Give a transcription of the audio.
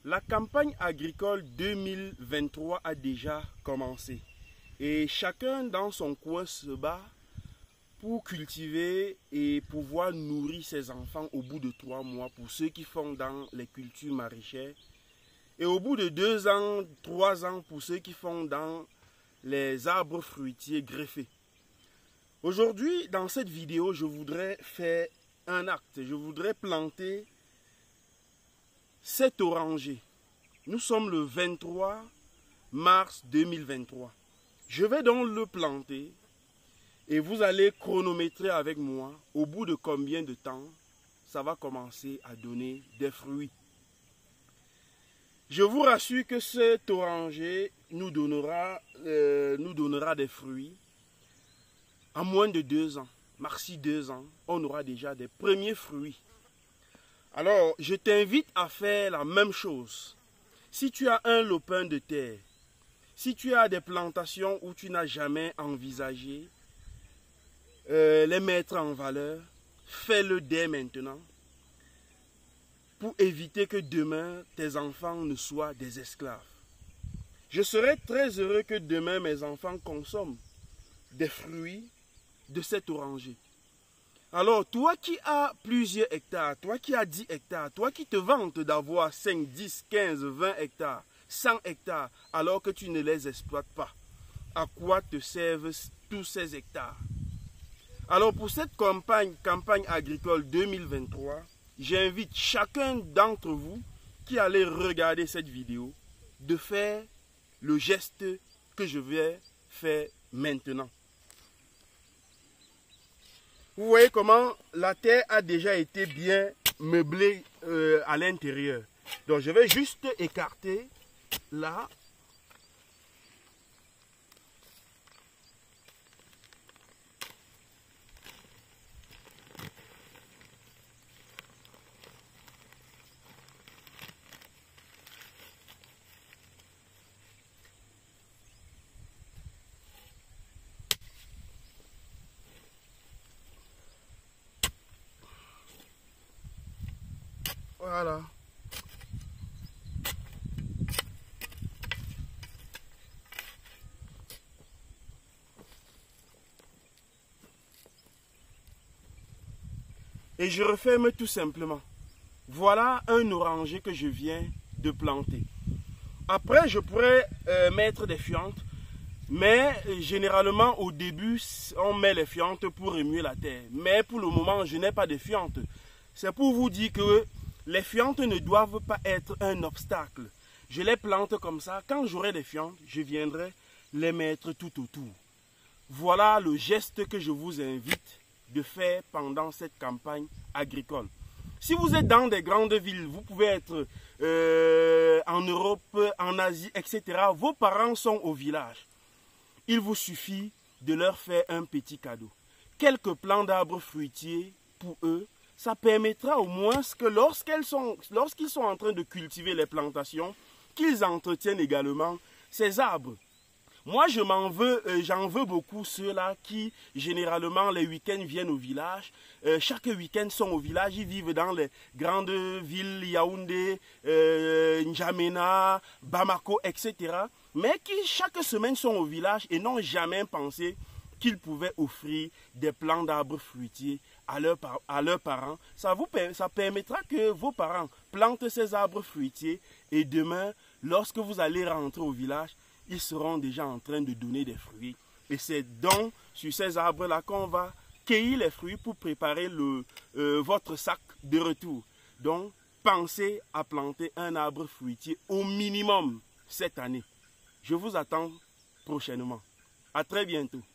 La campagne agricole 2023 a déjà commencé et chacun dans son coin se bat pour cultiver et pouvoir nourrir ses enfants au bout de 3 mois pour ceux qui font dans les cultures maraîchères et au bout de 2 ans, 3 ans pour ceux qui font dans les arbres fruitiers greffés. Aujourd'hui, dans cette vidéo, je voudrais faire un acte. Je voudrais planter 7 orangers. Nous sommes le 23 mars 2023. Je vais donc le planter et vous allez chronométrer avec moi au bout de combien de temps ça va commencer à donner des fruits. Je vous rassure que cet oranger nous donnera des fruits en moins de 2 ans. Maxi 2 ans, on aura déjà des premiers fruits. Alors, je t'invite à faire la même chose. Si tu as un lopin de terre, si tu as des plantations où tu n'as jamais envisagé les mettre en valeur, fais-le dès maintenant pour éviter que demain tes enfants ne soient des esclaves. Je serai très heureux que demain mes enfants consomment des fruits de cet oranger. Alors, toi qui as plusieurs hectares, toi qui as 10 hectares, toi qui te vantes d'avoir 5, 10, 15, 20 hectares, 100 hectares, alors que tu ne les exploites pas, à quoi te servent tous ces hectares? Alors, pour cette campagne agricole 2023, j'invite chacun d'entre vous qui allez regarder cette vidéo de faire le geste que je vais faire maintenant. Vous voyez comment la terre a déjà été bien meublée à l'intérieur. Donc je vais juste écarter là. Voilà. Et je referme tout simplement. Voilà un oranger que je viens de planter. Après, je pourrais mettre des fientes. Mais généralement, au début, on met les fientes pour remuer la terre. Mais pour le moment, je n'ai pas de fientes. C'est pour vous dire que les fientes ne doivent pas être un obstacle. Je les plante comme ça. Quand j'aurai des fientes, je viendrai les mettre tout autour. Voilà le geste que je vous invite de faire pendant cette campagne agricole. Si vous êtes dans des grandes villes, vous pouvez être en Europe, en Asie, etc. Vos parents sont au village. Il vous suffit de leur faire un petit cadeau. Quelques plants d'arbres fruitiers pour eux. Ça permettra au moins que lorsqu'ils sont en train de cultiver les plantations, qu'ils entretiennent également ces arbres. Moi, j'en veux beaucoup ceux-là qui, généralement, les week-ends viennent au village. Chaque week-end sont au village, ils vivent dans les grandes villes, Yaoundé, N'Djamena, Bamako, etc. Mais qui, chaque semaine, sont au village et n'ont jamais pensé qu'ils pouvaient offrir des plants d'arbres fruitiers à leurs parents. Ça permettra que vos parents plantent ces arbres fruitiers et demain, lorsque vous allez rentrer au village, ils seront déjà en train de donner des fruits. Et c'est donc sur ces arbres-là qu'on va cueillir les fruits pour préparer votre sac de retour. Donc, pensez à planter un arbre fruitier au minimum cette année. Je vous attends prochainement. À très bientôt.